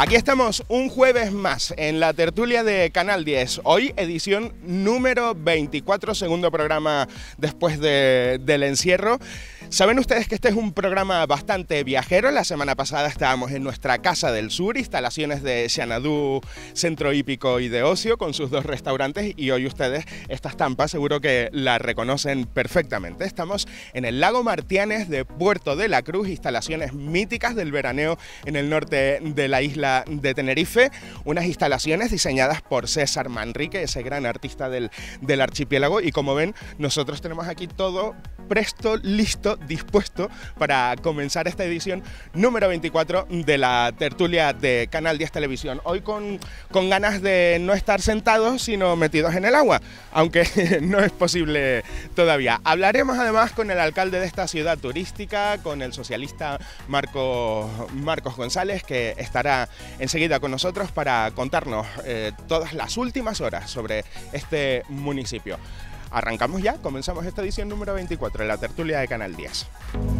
Aquí estamos un jueves más en la tertulia de Canal 10. Hoy edición número 24, segundo programa después del encierro. Saben ustedes que este es un programa bastante viajero. La semana pasada estábamos en nuestra Casa del Sur, instalaciones de Xanadu, centro hípico y de ocio, con sus dos restaurantes, y hoy ustedes esta estampa seguro que la reconocen perfectamente. Estamos en el Lago Martianes de Puerto de la Cruz, instalaciones míticas del veraneo en el norte de la isla de Tenerife, unas instalaciones diseñadas por César Manrique, ese gran artista del archipiélago, y como ven, nosotros tenemos aquí todo presto, listo, dispuesto para comenzar esta edición número 24 de la tertulia de Canal 10 Televisión. Hoy con ganas de no estar sentados, sino metidos en el agua, aunque no es posible todavía. Hablaremos además con el alcalde de esta ciudad turística, con el socialista Marcos González, que estará enseguida con nosotros para contarnos todas las últimas horas sobre este municipio. Arrancamos ya, comenzamos esta edición número 24 de la tertulia de Canal 10.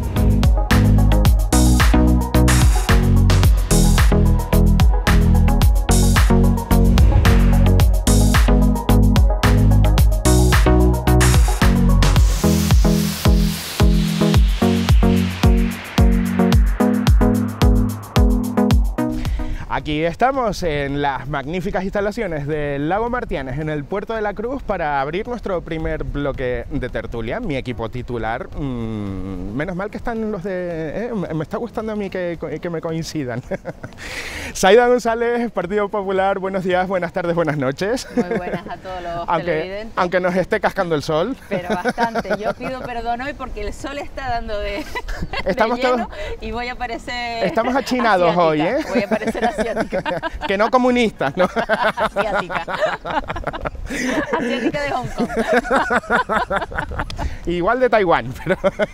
Aquí estamos en las magníficas instalaciones del Lago Martianes, en el Puerto de la Cruz, para abrir nuestro primer bloque de tertulia. Mi equipo titular, menos mal que están los de... me está gustando a mí que me coincidan. Saida González, Partido Popular, buenos días, buenas tardes, buenas noches. Muy buenas a todos los televidentes. Aunque nos esté cascando el sol. Pero bastante, yo pido perdón hoy porque el sol está dando de Estamos lleno todos... y voy a parecer Estamos achinados asiática. hoy, ¿eh? Voy a parecer asiática. Que no comunistas, ¿no? Asiática. Asiática de Hong Kong. Igual de Taiwán, pero...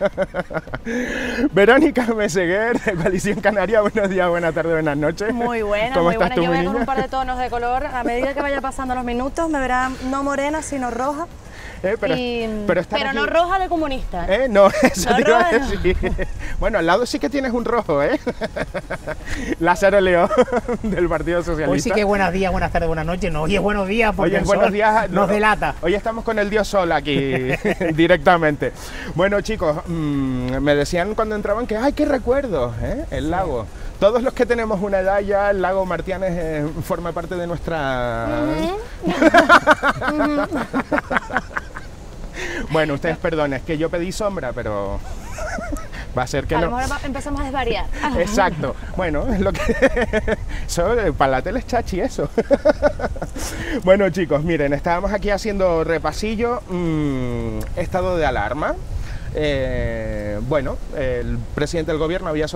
Verónica Meseguer, de Coalición Canaria, buenos días, buenas tardes, buenas noches. Muy buena, ¿Cómo muy estás buena. tú, Yo voy mi con niña? un par de tonos de color. A medida que vaya pasando los minutos me verán no morena, sino roja. Pero Pero no roja de comunista. No, eso No te iba a roja, no. decir. Bueno, al lado sí que tienes un rojo, ¿eh? Lázaro León, del Partido Socialista. Hoy sí que buenos días, buenas tardes, buenas noches. No, hoy es buenos días porque Oye, el buenos sol días. nos delata. Hoy estamos con el dios sol aquí directamente. Bueno, chicos, me decían cuando entraban que ¡ay, qué recuerdos! El lago. Todos los que tenemos una edad ya, el lago Martianes forma parte de nuestra... Bueno, ustedes perdonen, es que yo pedí sombra, pero va a ser que A no. lo mejor empezamos a desvariar. Exacto. Bueno, es lo que... Eso, para la tele es chachi, eso. Bueno, chicos, miren, estábamos aquí haciendo repasillo, estado de alarma. Bueno, el presidente del gobierno había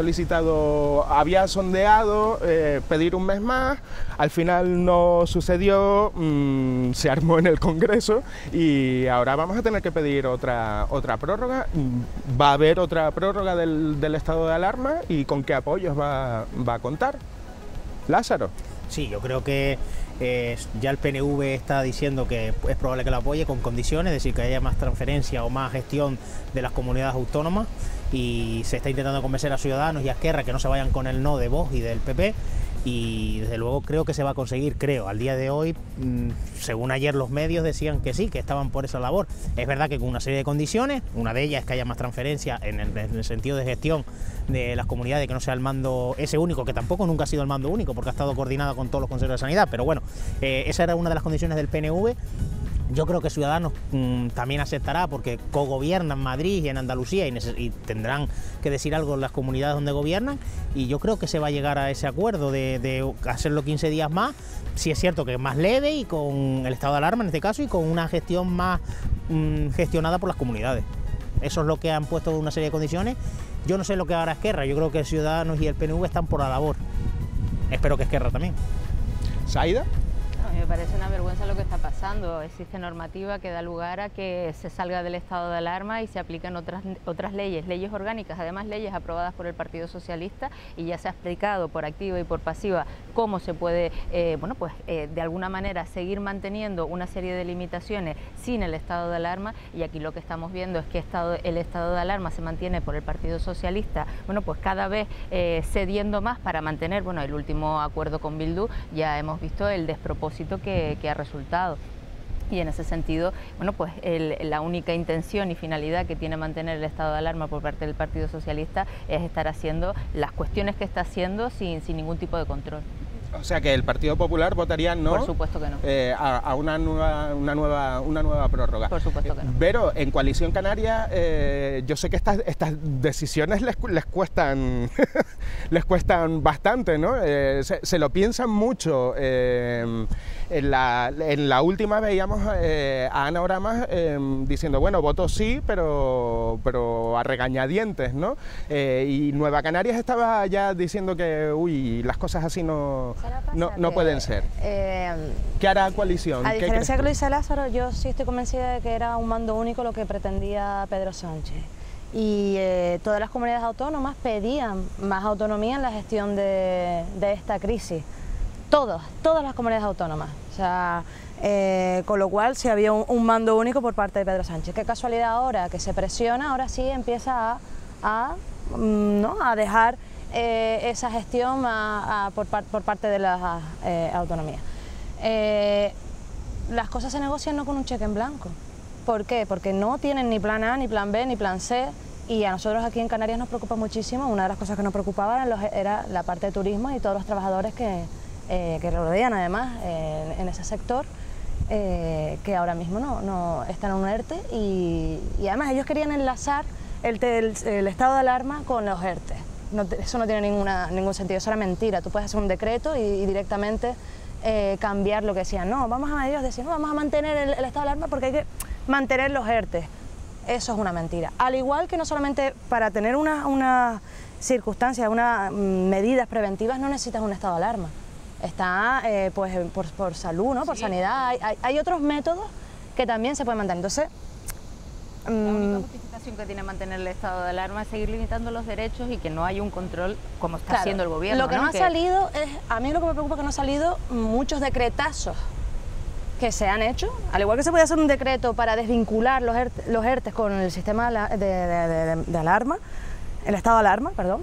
sondeado pedir un mes más, al final no sucedió, se armó en el Congreso y ahora vamos a tener que pedir otra prórroga. Va a haber otra prórroga del estado de alarma, y ¿con qué apoyos va a contar? Lázaro. Sí, yo creo que ya el PNV está diciendo que es probable que lo apoye con condiciones, es decir, que haya más transferencia o más gestión de las comunidades autónomas, y se está intentando convencer a Ciudadanos y a Esquerra que no se vayan con el no de Vox y del PP, y desde luego creo que se va a conseguir, al día de hoy, según ayer los medios decían que sí, que estaban por esa labor. Es verdad que con una serie de condiciones, una de ellas es que haya más transferencia en el sentido de gestión de las comunidades, que no sea el mando ese único, que tampoco nunca ha sido el mando único porque ha estado coordinado con todos los consejos de sanidad, pero bueno, esa era una de las condiciones del PNV. Yo creo que Ciudadanos también aceptará, porque cogobiernan en Madrid y en Andalucía y tendrán que decir algo en las comunidades donde gobiernan, y yo creo que se va a llegar a ese acuerdo de hacerlo 15 días más, si es cierto que es más leve y con el estado de alarma en este caso, y con una gestión más gestionada por las comunidades. Eso es lo que han puesto una serie de condiciones. Yo no sé lo que hará Esquerra, yo creo que Ciudadanos y el PNV están por la labor. Espero que Esquerra también. ¿Saida? Me parece una vergüenza lo que está pasando. pasando. Existe normativa que da lugar a que se salga del estado de alarma y se apliquen otras leyes orgánicas, además leyes aprobadas por el Partido Socialista, y ya se ha explicado por activa y por pasiva cómo se puede, de alguna manera seguir manteniendo una serie de limitaciones sin el estado de alarma. Y aquí lo que estamos viendo es que el estado de alarma se mantiene por el Partido Socialista, pues cada vez cediendo más para mantener, el último acuerdo con Bildu, ya hemos visto el despropósito que ha resultado. Y en ese sentido, la única intención y finalidad que tiene mantener el estado de alarma por parte del Partido Socialista es estar haciendo las cuestiones que está haciendo sin ningún tipo de control. O sea que el Partido Popular votaría no. Por supuesto que no. A una nueva prórroga. Por supuesto que no. Pero en Coalición Canaria yo sé que estas decisiones les cuestan les cuestan bastante, ¿no? Se lo piensan mucho. En la última veíamos a Ana Oramas diciendo, voto sí, pero a regañadientes, ¿no? Y Nueva Canarias estaba ya diciendo que, las cosas así no pueden ser. ¿Qué hará Coalición? A diferencia de lo que dice Lázaro, yo sí estoy convencida de que era un mando único lo que pretendía Pedro Sánchez. Y todas las comunidades autónomas pedían más autonomía en la gestión de esta crisis. Todas las comunidades autónomas. O sea, con lo cual sí había un mando único por parte de Pedro Sánchez. Qué casualidad ahora que se presiona, ahora sí empieza a dejar esa gestión por parte de las autonomías. Las cosas se negocian no con un cheque en blanco. ¿Por qué? Porque no tienen ni plan A, ni plan B, ni plan C, y a nosotros aquí en Canarias nos preocupa muchísimo. Una de las cosas que nos preocupaba era la parte de turismo y todos los trabajadores que rodean además en ese sector, que ahora mismo no están en un ERTE, y además ellos querían enlazar el estado de alarma con los ERTE. Eso no tiene ningún sentido, eso era mentira. Tú puedes hacer un decreto y directamente cambiar lo que decían. No, ellos decían, no, vamos a mantener el estado de alarma porque hay que mantener los ERTE. Eso es una mentira. Al igual que no solamente para tener una circunstancia, unas medidas preventivas no necesitas un estado de alarma. Está por salud, ¿no? Por sanidad. Hay otros métodos que también se pueden mantener. Entonces, la única justificación que tiene mantener el estado de alarma es seguir limitando los derechos y que no hay un control como está haciendo el gobierno. Lo que no ha salido es, a mí lo que me preocupa es que no han salido muchos decretazos que se han hecho, al igual que se puede hacer un decreto para desvincular los ERTES con el sistema de alarma, el estado de alarma, perdón.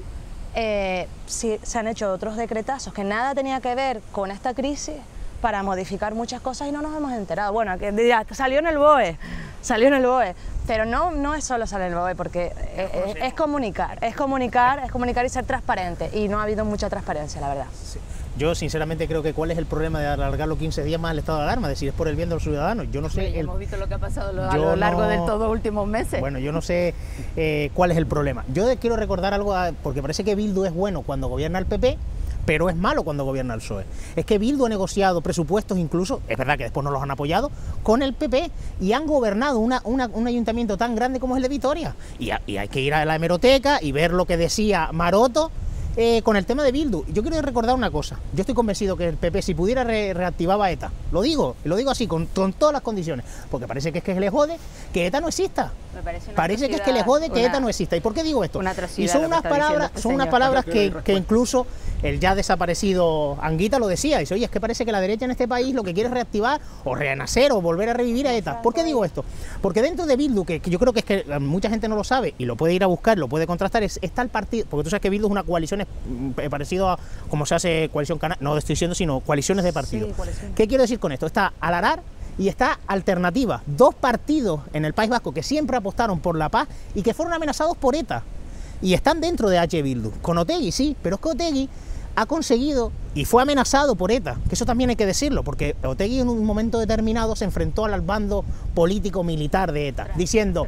Sí, se han hecho otros decretazos que nada tenía que ver con esta crisis para modificar muchas cosas y no nos hemos enterado. Bueno, que dirá, salió en el BOE, pero no es solo salir en el BOE, porque es comunicar y ser transparente, y no ha habido mucha transparencia, la verdad. Sí. Yo sinceramente creo que cuál es el problema de alargar los 15 días más el estado de alarma, es decir, es por el bien de los ciudadanos. Yo no sé. Hemos visto lo que ha pasado a lo largo de todos los últimos meses. Bueno, yo no sé cuál es el problema. Yo quiero recordar algo, porque parece que Bildu es bueno cuando gobierna el PP, pero es malo cuando gobierna el PSOE. Es que Bildu ha negociado presupuestos incluso, es verdad que después no los han apoyado, con el PP, y han gobernado un ayuntamiento tan grande como es el de Vitoria. Y hay que ir a la hemeroteca y ver lo que decía Maroto con el tema de Bildu. Yo quiero recordar una cosa. Yo estoy convencido que el PP, si pudiera, reactivaba ETA. Lo digo así, con todas las condiciones. Porque parece que es que le jode que ETA no exista. Parece que es que le jode que ETA no exista. ¿Y por qué digo esto? Y son unas palabras que incluso el ya desaparecido Anguita lo decía. Dice, oye, es que parece que la derecha en este país lo que quiere es reactivar o renacer o volver a revivir a ETA. ¿Por qué digo esto? Porque dentro de Bildu, que yo creo que es que mucha gente no lo sabe y lo puede ir a buscar, lo puede contrastar, está el partido, porque tú sabes que Bildu es una coalición parecido a como se hace Coalición Canaria, no estoy diciendo, sino coaliciones de partidos. Sí, ¿qué quiero decir con esto? Está Alarar y está Alternativa, dos partidos en el País Vasco que siempre apostaron por la paz y que fueron amenazados por ETA. Y están dentro de H. Bildu. Con Otegi, sí, pero es que Otegi ha conseguido y fue amenazado por ETA, que eso también hay que decirlo, porque Otegi en un momento determinado se enfrentó al bando político-militar de ETA, diciendo,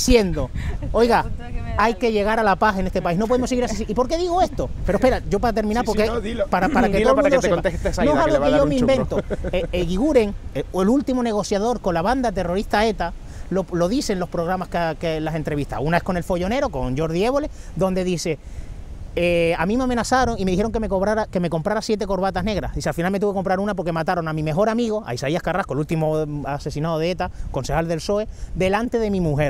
oiga, hay que llegar a la paz en este país, no podemos seguir así. ¿Y por qué digo esto? Pero espera, yo para terminar, porque para que todo el mundo lo sepa, no es algo que yo me invento. Eguiguren, el último negociador con la banda terrorista ETA, lo dicen los programas que las entrevistas. Una es con el Follonero, con Jordi Évole, donde dice: a mí me amenazaron y me dijeron que me comprara 7 corbatas negras. Dice, al final me tuve que comprar una porque mataron a mi mejor amigo, a Isaías Carrasco, el último asesinado de ETA, concejal del PSOE, delante de mi mujer.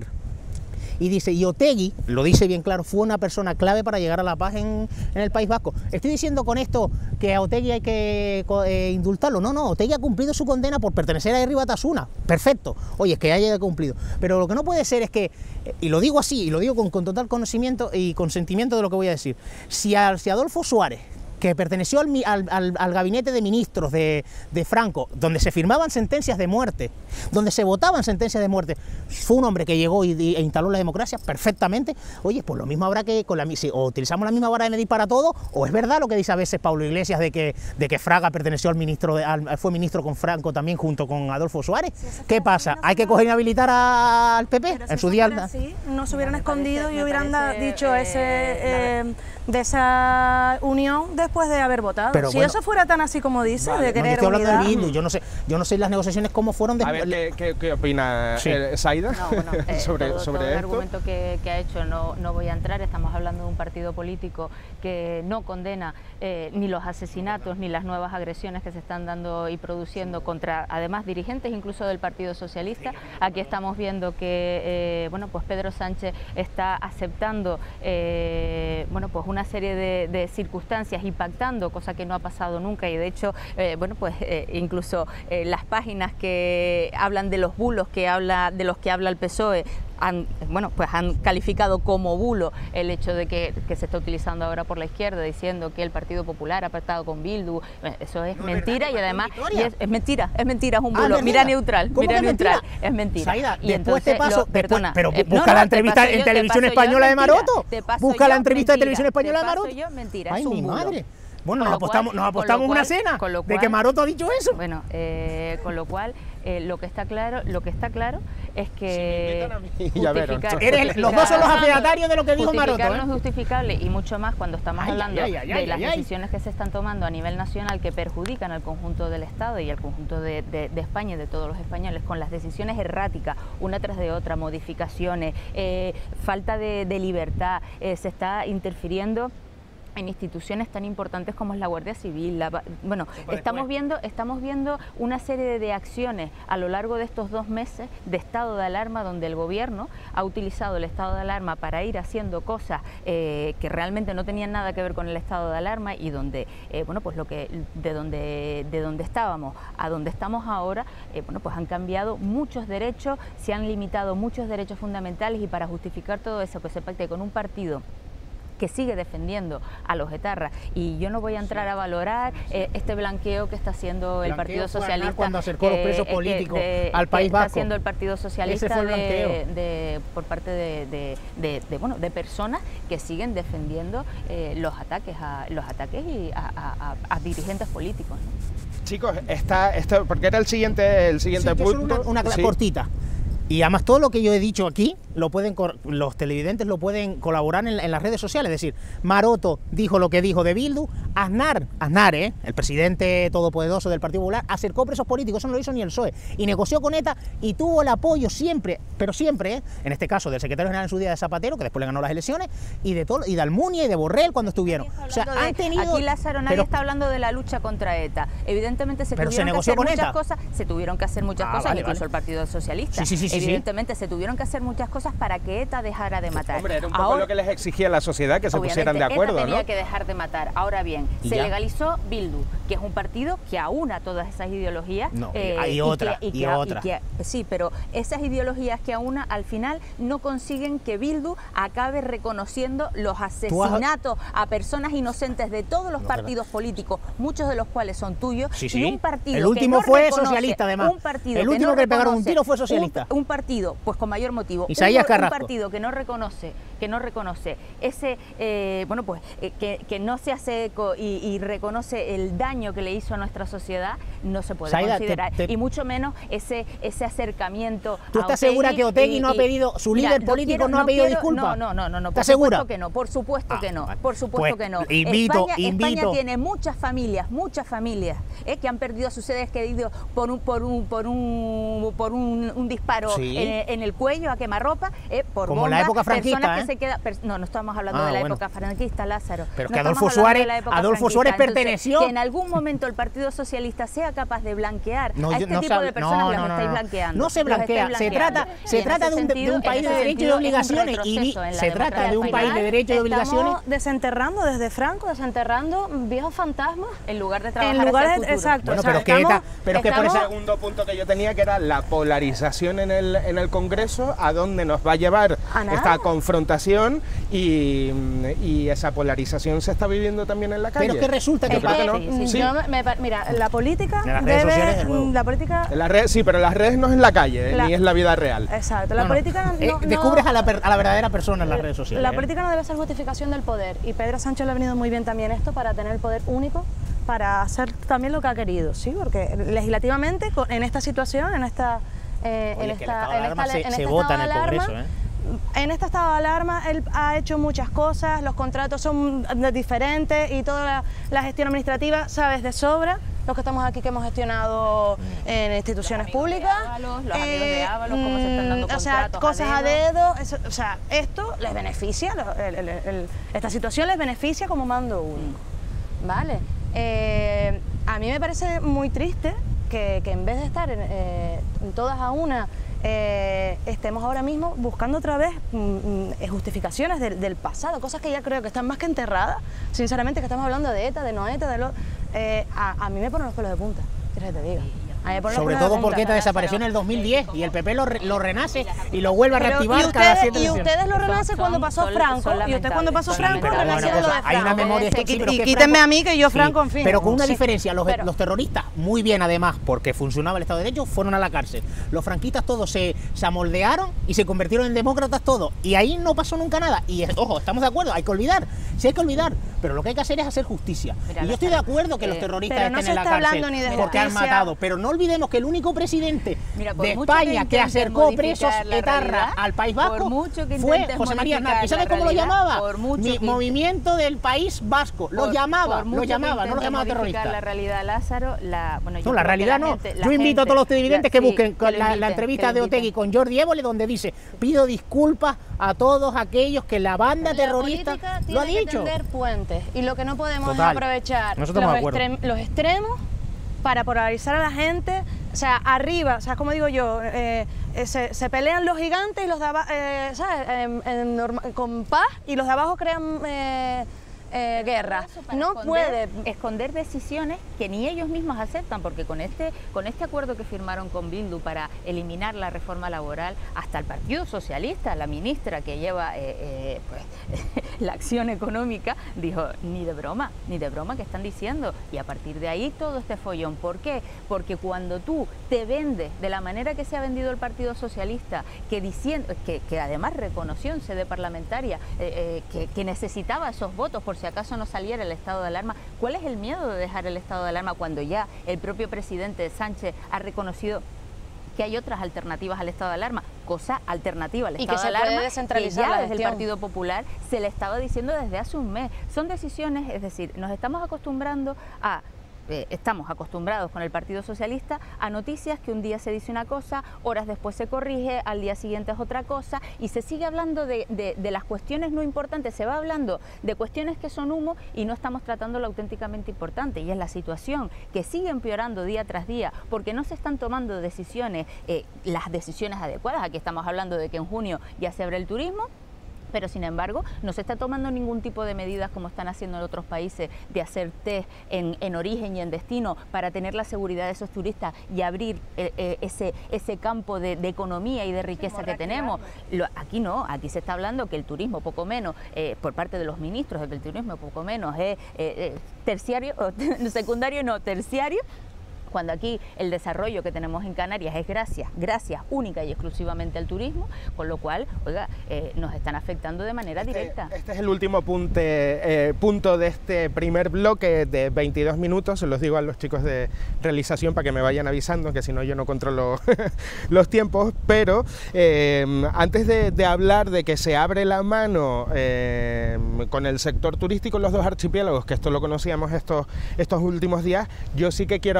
Y dice, y Otegi, lo dice bien claro, fue una persona clave para llegar a la paz en el País Vasco. ¿Estoy diciendo con esto que a Otegi hay que indultarlo? No, no, Otegi ha cumplido su condena por pertenecer a Herri Batasuna. Perfecto, oye, es que haya cumplido. Pero lo que no puede ser es que, y lo digo así, y lo digo con total conocimiento y consentimiento de lo que voy a decir, si Adolfo Suárez, que perteneció al gabinete de ministros de Franco, donde se firmaban sentencias de muerte, donde se votaban sentencias de muerte, fue un hombre que llegó e instaló la democracia perfectamente. Oye, pues lo mismo habrá que, si o utilizamos la misma vara de medir para todo, o es verdad lo que dice a veces Pablo Iglesias de que Fraga perteneció fue ministro con Franco también junto con Adolfo Suárez. Si ¿qué pasa? ¿Hay que coger y inhabilitar al PP? En su día así, no se hubieran escondido y hubieran dicho de esa unión después de haber votado. Pero si bueno, eso fuera tan así como dice, vale, de querer no, yo estoy hablando de Bildu, yo no sé las negociaciones cómo fueron después. A ver, ¿qué opina Zaida sobre todo el esto? argumento que ha hecho no voy a entrar. Estamos hablando de un partido político que no condena ni los asesinatos ni las nuevas agresiones que se están dando y produciendo contra, además, dirigentes incluso del Partido Socialista. Aquí estamos viendo que bueno, pues Pedro Sánchez está aceptando bueno, pues una serie de circunstancias y pactando, cosa que no ha pasado nunca, y de hecho bueno, pues incluso las páginas que hablan de los bulos de los que habla el PSOE han calificado como bulo el hecho de que se está utilizando ahora por la izquierda, diciendo que el Partido Popular ha pactado con Bildu. Eso es mentira, y además es mentira, es un bulo. Mira Neutral, es mentira. Zaida, y después te paso, pero busca la entrevista en Televisión Española de Maroto. Busca la entrevista de Televisión Española de Maroto. Mentira, ay, es un mi bulo. Madre. Bueno, nos apostamos una cena de que Maroto ha dicho eso. Bueno, con lo cual lo que está claro es que los dos son los afedatarios de lo que dijo Maroto. No es justificable, y mucho más cuando estamos hablando de las decisiones que se están tomando a nivel nacional que perjudican al conjunto del Estado y al conjunto de España y de todos los españoles, con las decisiones erráticas, una tras de otra, modificaciones, falta de libertad, se está interfiriendo en instituciones tan importantes como es la Guardia Civil. Bueno, estamos viendo una serie de acciones a lo largo de estos 2 meses de estado de alarma, donde el gobierno ha utilizado el estado de alarma para ir haciendo cosas que realmente no tenían nada que ver con el estado de alarma, y donde bueno, pues de donde estábamos a donde estamos ahora, bueno, pues han cambiado muchos derechos, se han limitado muchos derechos fundamentales, y para justificar todo eso que se pacte con un partido que sigue defendiendo a los etarras. Y yo no voy a entrar a valorar este blanqueo que está haciendo el Partido Socialista cuando acercó los presos políticos al País Vasco. Está haciendo el Partido Socialista por parte de personas que siguen defendiendo los ataques a dirigentes políticos, ¿no? Chicos, porque era el siguiente punto. Una cortita. Y además todo lo que yo he dicho aquí, los televidentes lo pueden colaborar en las redes sociales. Es decir, Maroto dijo lo que dijo de Bildu, Aznar, el presidente todopoderoso del Partido Popular, acercó presos políticos, eso no lo hizo ni el PSOE, y negoció con ETA, y tuvo el apoyo siempre, pero siempre, en este caso del secretario general en su día de Zapatero, que después le ganó las elecciones, y de Almunia y de Borrell cuando estuvieron. O sea, han tenido... Aquí Lázaro, nadie está hablando de la lucha contra ETA. Evidentemente se tuvieron que hacer muchas cosas, incluso el Partido Socialista. Sí. Evidentemente se tuvieron que hacer muchas cosas para que ETA dejara de matar. Hombre, era un poco lo que les exigía la sociedad, que se pusieran de acuerdo, ETA tenía ¿no? que dejar de matar. Ahora bien, se legalizó Bildu, que es un partido que aúna todas esas ideologías. No, hay otra. Sí, pero esas ideologías que aúna, al final no consiguen que Bildu acabe reconociendo los asesinatos a personas inocentes de todos los partidos políticos, muchos de los cuales son tuyos. Sí. Y un partido el último que no fue socialista, además. El último que le pegaron un tiro fue socialista. Un partido, pues con mayor motivo, Isaías Carrasco. Un partido que no reconoce ese, bueno, pues que no se hace eco y reconoce el daño que le hizo a nuestra sociedad, no se puede considerar, y mucho menos ese acercamiento. ¿Tú estás segura que Otegi no ha pedido, su líder político no ha pedido disculpas? No, ¿Estás segura? Por supuesto que no, por supuesto que no. Invito. España tiene muchas familias que han perdido a sus seres queridos por un disparo en el cuello, a quemarropa, por como bombas, la época franquista, personas que se queda... No estamos hablando de la época franquista, Lázaro. Pero no que Adolfo Suárez perteneció... Que en algún momento el Partido Socialista sea capaz de blanquear a este tipo de personas, las estáis blanqueando. No se blanquea, se trata de un país de derechos y de obligaciones. Y se trata de un país de derechos y obligaciones. Estamos desenterrando desde Franco, desenterrando viejos fantasmas. En lugar de trabajar hacia el futuro. Exacto. Bueno, pero que por el segundo punto que yo tenía, que era la polarización en el Congreso, a dónde nos va a llevar esta confrontación, y esa polarización se está viviendo también en la calle. Pero es que resulta que mira, la política en las redes sociales, la política en las redes, sí, pero las redes no es en la calle, ni es la vida real. Exacto, la política descubres a la verdadera persona en las redes sociales. La política no debe ser justificación del poder, y Pedro Sánchez le ha venido muy bien también esto para tener el poder único, para hacer también lo que ha querido, sí, porque legislativamente en esta situación, en esta se vota en el Congreso, En este estado de alarma él ha hecho muchas cosas, los contratos son diferentes y toda la gestión administrativa sabes de sobra, los que estamos aquí que hemos gestionado en instituciones públicas. Los amigos de Ábalos, cómo se están dando contratos cosas a dedo. Esto les beneficia, esta situación les beneficia como mando único, ¿vale? A mí me parece muy triste que en vez de estar todas a una, estemos ahora mismo buscando otra vez justificaciones del pasado, cosas que ya creo que están más que enterradas, sinceramente, que estamos hablando de ETA, de no ETA, a mí me ponen los pelos de punta, ¿quieres que te diga? Sobre todo porque ETA desapareció en el 2010 y el PP lo renace y lo vuelve a reactivar cada 7 años. Y ustedes lo renacen cuando pasó Franco, y usted cuando pasó Franco renació lo de Franco. Hay una memoria y quítenme a mí que yo Franco, en fin. Pero con una diferencia, los terroristas, muy bien además, porque funcionaba el Estado de Derecho, fueron a la cárcel. Los franquistas todos se amoldearon y se convirtieron en demócratas todos. Y ahí no pasó nunca nada. Y ojo, estamos de acuerdo, hay que olvidar. Sí hay que olvidar, pero lo que hay que hacer es hacer justicia. Y yo estoy de acuerdo que los terroristas estén en la cárcel porque han matado, pero no olvidemos que el único presidente de España que acercó presos etarras al País Vasco fue José María Aznar. ¿Y sabes cómo lo llamaba? Movimiento del País Vasco. Lo llamaba, no lo llamaba terrorista. La realidad, Lázaro, la realidad no. Yo invito a todos los televidentes que busquen la entrevista de Otegi con Jordi Évole, donde dice: pido disculpas a todos aquellos que la banda terrorista lo ha dicho. Tender puentes, y lo que no podemos es aprovechar los extremos para polarizar a la gente. O sea, arriba, o sea, como digo yo, se pelean los gigantes y los de abajo, con paz, y los de abajo crean guerra. No puede esconder decisiones que ni ellos mismos aceptan, porque con este acuerdo que firmaron con Bildu para eliminar la reforma laboral, hasta el Partido Socialista, la ministra que lleva la acción económica, dijo: ni de broma que están diciendo. Y a partir de ahí todo este follón. ¿Por qué? Porque cuando tú te vendes de la manera que se ha vendido el Partido Socialista, que además reconoció en sede parlamentaria que necesitaba esos votos por si acaso no saliera el estado de alarma. ¿Cuál es el miedo de dejar el estado de alarma cuando ya el propio presidente Sánchez ha reconocido que hay otras alternativas al estado de alarma? Cosa alternativa al estado de alarma, que ya desde el Partido Popular se le estaba diciendo desde hace un mes. Son decisiones, es decir, nos estamos acostumbrando a... estamos acostumbrados con el Partido Socialista a noticias que un día se dice una cosa, horas después se corrige, al día siguiente es otra cosa, y se sigue hablando de las cuestiones no importantes, se va hablando de cuestiones que son humo, y no estamos tratando lo auténticamente importante, y es la situación que sigue empeorando día tras día, porque no se están tomando decisiones, las decisiones adecuadas. Aquí estamos hablando de que en junio ya se abre el turismo, pero sin embargo no se está tomando ningún tipo de medidas como están haciendo en otros países, de hacer test en origen y en destino para tener la seguridad de esos turistas y abrir ese campo de economía y de riqueza que tenemos. Aquí no, aquí se está hablando que el turismo poco menos, por parte de los ministros, de que el turismo poco menos es terciario, secundario no, terciario, cuando aquí el desarrollo que tenemos en Canarias es gracias única y exclusivamente al turismo, con lo cual, oiga, nos están afectando de manera directa. Este es el último punto de este primer bloque de 22 minutos, se los digo a los chicos de realización para que me vayan avisando, que si no yo no controlo los tiempos, pero antes de hablar de que se abre la mano con el sector turístico en los dos archipiélagos, que esto lo conocíamos estos últimos días, yo sí que quiero hablar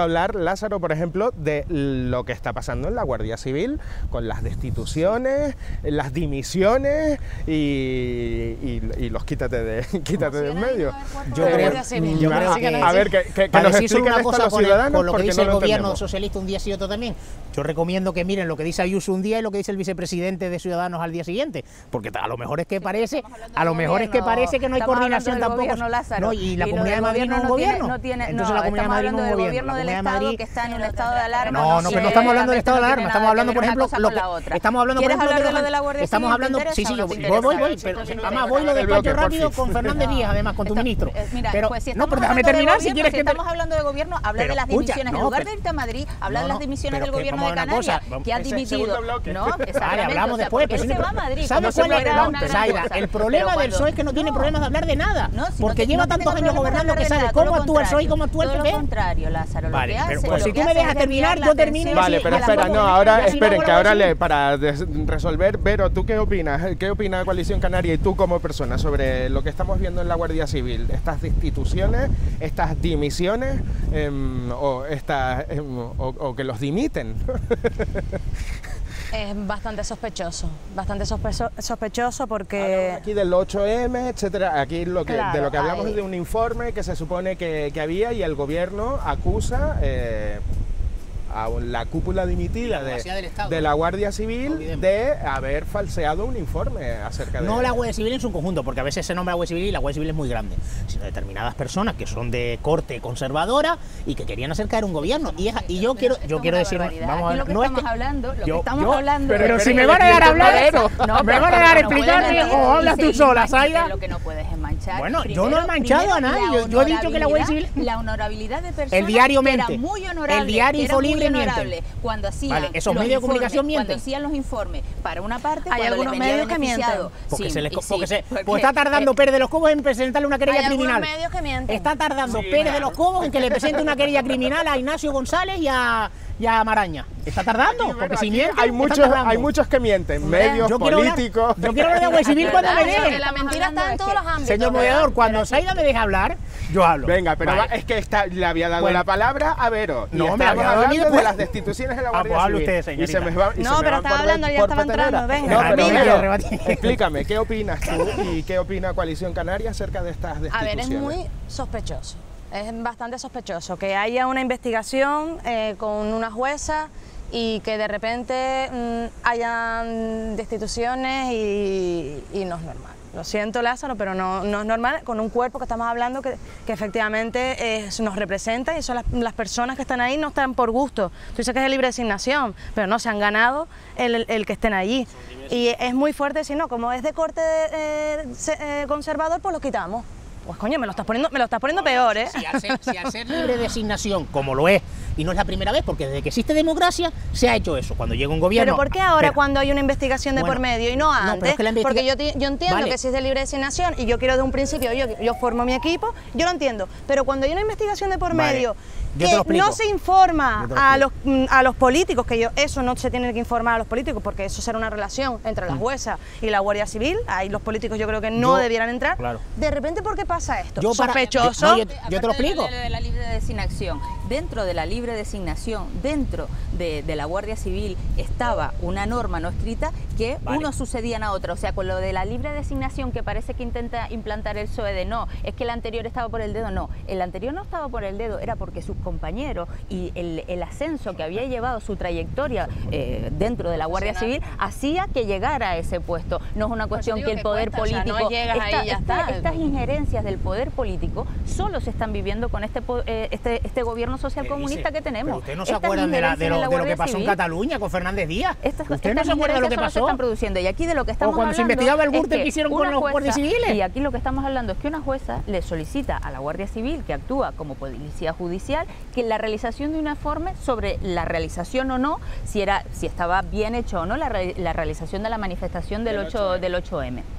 Lázaro, por ejemplo, de lo que está pasando en la Guardia Civil, con las destituciones, las dimisiones y los quítate de en medio. Yo creo que, a ver, que nos expliquen esto a los ciudadanos, con lo que dice el gobierno entendemos. socialista un día sí, otro también. Yo recomiendo que miren lo que dice Ayuso un día y lo que dice el vicepresidente de Ciudadanos al día siguiente, porque a lo mejor es que parece, que no hay coordinación tampoco. No, y la Comunidad de Madrid no es un gobierno. Entonces la Comunidad de Madrid no es un gobierno. Del Estado que está en un estado de alarma. No, pero no estamos hablando del estado de alarma, estamos hablando, por ejemplo, estamos hablando de la Guardia Civil. Estamos hablando, sí, voy, pero además voy lo despacho rápido con Fernández Díaz, además con tu ministro. Pero no, pero déjame terminar si quieres que estamos hablando de gobierno, habla de las dimisiones. En lugar de irte a Madrid, habla de las dimisiones del gobierno de Canarias, que han dimitido. ¿No? Vale, hablamos después. Él se va a Madrid. ¿Sabes cuál es? Zaira, el problema del PSOE es que no tiene problemas de hablar de nada, porque lleva tantos años gobernando que sabe cómo actúa el PSOE y cómo actúa el PP. Todo lo contrario, Lázaro. Vale, pero si tú me dejas terminar, yo termino. Vale, pero espera, no, ahora esperen, que ahora para resolver, Vero, ¿tú qué opinas? ¿Qué opina Coalición Canaria y tú como persona sobre lo que estamos viendo en la Guardia Civil? Estas destituciones, estas dimisiones o que los dimiten. Es bastante sospechoso porque... Aquí del 8M, etcétera, aquí de lo que hablamos hay... es de un informe que se supone que había y el gobierno acusa a la cúpula dimitida de la Guardia Civil de haber falseado un informe acerca de... No la Guardia Civil en su conjunto, porque a veces se nombra Guardia Civil y la Guardia Civil es muy grande, sino determinadas personas que son de corte conservadora y que querían hacer caer un gobierno. Y yo quiero decir... Vamos a ver, lo que estamos hablando... Pero si me van a dar a hablar, me van a dar a explicarme o hablas tú sola, Zaira. Lo que no puedes es manchar. Bueno, yo no he manchado a nadie, yo he dicho que la Guardia Civil... La honorabilidad de personas el diario que mente, era muy honorable, el diario Infolibre miente. Cuando hacían esos medios de comunicación mienten. Cuando hacían los informes para una parte, hay algunos medios que mienten. Porque está tardando Pérez de los Cobos en presentarle una querella criminal. Hay algunos medios que mienten. Está tardando Pérez de los Cobos en que le presente una querella criminal a Ignacio González y a Maraña. Está tardando, porque si mienten, hay muchos que mienten, medios, políticos... Yo quiero hablar de Guardia Civil cuando me deje. La mentira está en todos los ámbitos. Señor moderador, cuando Zaida me deje hablar, yo hablo. Venga, pero es que le había dado la palabra a Vero. No, me había dado hablando de las destituciones de la Guardia Civil. Usted, señorita. No, pero estaba hablando, ya estaba entrando. Venga, explícame, ¿qué opinas tú y qué opina Coalición Canaria acerca de estas destituciones? A ver, es muy sospechoso. Es bastante sospechoso que haya una investigación con una jueza y que de repente hayan destituciones y no es normal. Lo siento, Lázaro, pero no es normal con un cuerpo que estamos hablando que efectivamente nos representa y son las personas que están ahí, no están por gusto. Tú dices que es de libre designación, pero no se han ganado el que estén allí. Y es muy fuerte decir, no, como es de corte conservador, pues lo quitamos. Pues coño, me lo estás poniendo peor, ¿eh? Si al ser libre designación, como lo es, y no es la primera vez, porque desde que existe democracia se ha hecho eso. Cuando llega un gobierno... ¿Pero por qué ahora cuando hay una investigación de por medio y no antes? Porque yo entiendo que si es de libre designación y yo quiero de un principio, yo formo mi equipo, yo lo entiendo. Pero cuando hay una investigación de por medio que no se informa a los políticos, que eso no se tiene que informar a los políticos, porque eso será una relación entre la jueza y la Guardia Civil, ahí los políticos yo creo que no debieran entrar. Claro. De repente, ¿por qué pasa esto? Sospechoso. Yo te lo explico. De la libre designación. Dentro de la libre designación, dentro de la Guardia Civil, estaba una norma no escrita que unos sucedían a otros. O sea, con lo de la libre designación que parece que intenta implantar el PSOE de no, es que el anterior estaba por el dedo. No, el anterior no estaba por el dedo, era porque sus compañeros y el ascenso que había llevado su trayectoria dentro de la Guardia Civil hacía que llegara a ese puesto. No es una cuestión que el poder político... O sea, no llegas ahí, ya está. Estas injerencias del poder político solo se están viviendo con este gobierno social comunista que tenemos. Pero ¿ustedes no se acuerdan de lo que pasó en Cataluña con Fernández Díaz? ¿Ustedes no se acuerdan de lo que pasó? Se están produciendo. Y aquí de lo que estamos cuando hablando... se investigaba el Gürtel que hicieron con los guardias civiles. Y aquí lo que estamos hablando es que una jueza le solicita a la Guardia Civil, que actúa como policía judicial, que la realización de un informe sobre la realización o no, si estaba bien hecho o no la realización de la manifestación del 8M.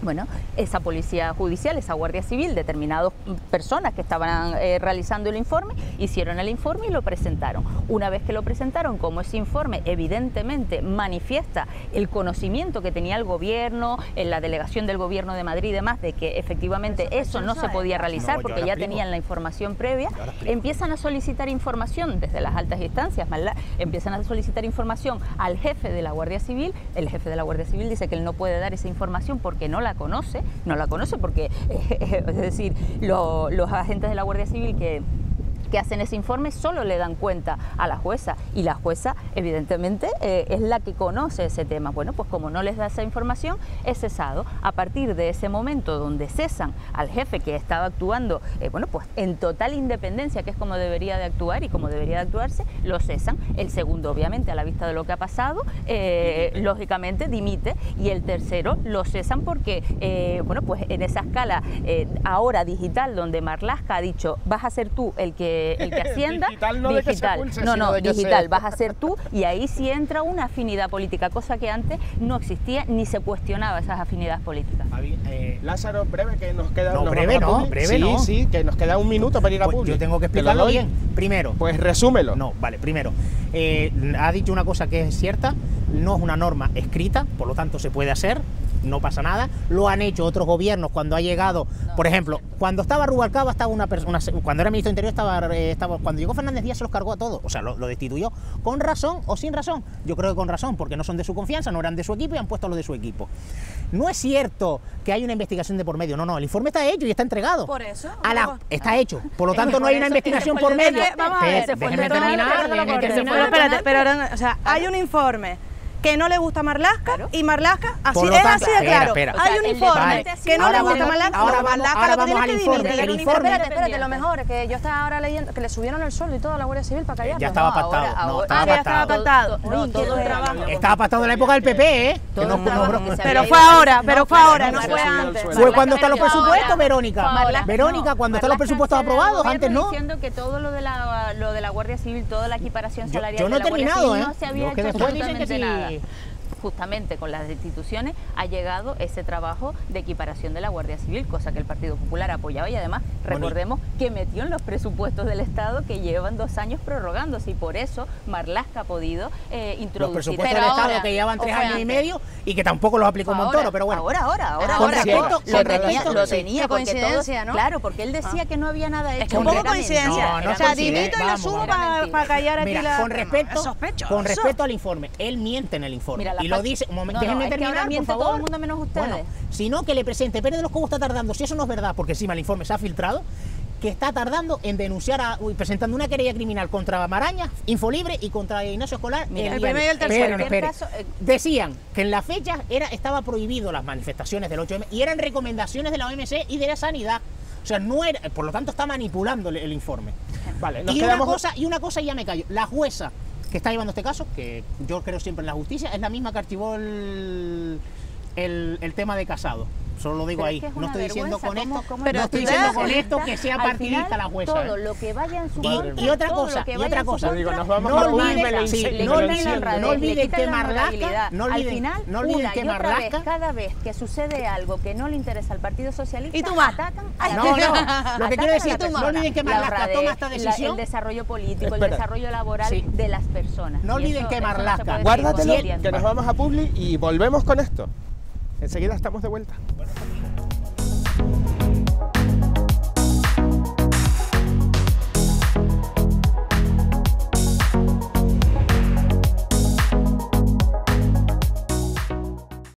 Bueno, esa policía judicial, esa guardia civil, determinadas personas que estaban realizando el informe, hicieron el informe y lo presentaron. Una vez que lo presentaron, como ese informe evidentemente manifiesta el conocimiento que tenía el gobierno, en la delegación del gobierno de Madrid y demás, de que efectivamente eso no se podía realizar porque ya tenían la información previa, empiezan a solicitar información desde las altas instancias, empiezan a solicitar información al jefe de la Guardia Civil. El jefe de la Guardia Civil dice que él no puede dar esa información porque no la conoce porque, es decir, los agentes de la Guardia Civil que hacen ese informe solo le dan cuenta a la jueza, y la jueza evidentemente es la que conoce ese tema. Bueno, pues como no les da esa información, es cesado. A partir de ese momento donde cesan al jefe que estaba actuando, bueno, pues en total independencia, que es como debería de actuar y como debería de actuarse, lo cesan. El segundo, obviamente, a la vista de lo que ha pasado, lógicamente dimite, y el tercero lo cesan porque, bueno, pues en esa escala ahora digital, donde Marlaska ha dicho, vas a ser tú el que ascienda, digital, no digital, de que se pulse, no, de que digital, vas a ser tú, y ahí sí entra una afinidad política, cosa que antes no existía ni se cuestionaba esas afinidades políticas. Lázaro, breve, que nos queda... No, breve no, sí, que nos queda un minuto para ir a pues Publi. Yo tengo que explicarlo bien. Primero... Pues resúmelo. No, vale, primero, ha dicho una cosa que es cierta, no es una norma escrita, por lo tanto se puede hacer, no pasa nada. Lo han hecho otros gobiernos cuando ha llegado, por ejemplo, cuando estaba Rubalcaba, estaba una persona, cuando era ministro de Interior estaba, cuando llegó Fernández Díaz se los cargó a todos, o sea, lo destituyó, con razón o sin razón. Yo creo que con razón, porque no son de su confianza, no eran de su equipo y han puesto a los de su equipo. No es cierto que hay una investigación de por medio, no, el informe está hecho y está entregado. Por eso. Está hecho, por lo tanto no hay una investigación por medio. Vamos a ver, déjenme terminar. Pero, o sea, hay un informe que no le gusta a Marlaska, claro, y Marlaska, así por lo es, tanto, así de claro. espera. Hay un informe que no le gusta a Marlaska, ahora Marlaska lo vamos al tiene que informe. dimitir. El informe. Espérate, lo mejor es que yo estaba ahora leyendo que le subieron el sueldo y todo a la Guardia Civil para callarlo. Ya estaba pactado. Ya estaba pactado. Todo el trabajo. Estaba pactado en la época del PP, ¿eh? Pero fue ahora, no fue antes. Fue cuando están los presupuestos, Verónica. Verónica, cuando están los presupuestos Marlaska aprobados, antes no. Diciendo que todo lo de la Guardia Civil, toda la equiparación salarial yo no de la he Guardia terminado, Civil no se había que hecho después dicen que absolutamente sí. nada. Justamente con las destituciones ha llegado ese trabajo de equiparación de la Guardia Civil, cosa que el Partido Popular apoyaba, y además recordemos que metió en los presupuestos del Estado que llevan 2 años prorrogándose, y por eso Marlaska ha podido introducir. Los presupuestos del Estado que llevan 3 años y medio y que tampoco los aplicó Montoro, pero bueno. Ahora. Con respeto, lo tenía, porque coincidencia, ¿no? Claro, porque él decía que no había nada hecho. Es que un poco coincidencia. No, o sea, dimito y lo subo para callar aquí la... Con respeto al informe, él miente en el informe. Y lo dice... Un momento, déjenme terminar, por favor. Todo el mundo menos ustedes. Bueno, sino que le presente, Pérez de los Cobos está tardando, si eso no es verdad, porque encima el informe se ha filtrado, que está tardando en denunciar, presentando una querella criminal contra Maraña, Infolibre, y contra Ignacio Escolar. Mira, el primero y el tercero. Decían que en la fecha estaba prohibido las manifestaciones del 8M y eran recomendaciones de la OMC y de la Sanidad. O sea, no era, por lo tanto está manipulando el informe. Vale, una cosa y ya me callo. La jueza que está llevando este caso, que yo creo siempre en la justicia, es la misma que archivó el tema de Casado. Solo lo digo ahí. No estoy diciendo con esto, pero no estoy diciendo con esto que sea partidista la jueza. Todo lo que vaya en su contra, y otra cosa, no olviden que Marlaska, al final, una y otra vez, cada vez que sucede algo que no le interesa al Partido Socialista, ¿y tú más? atacan lo que quiero decir, no olviden que Marlaska toma esta decisión. El desarrollo político, el desarrollo laboral de las personas. No olviden que Marlaska, guárdatelo, que nos vamos a Publi y volvemos con esto. Enseguida estamos de vuelta.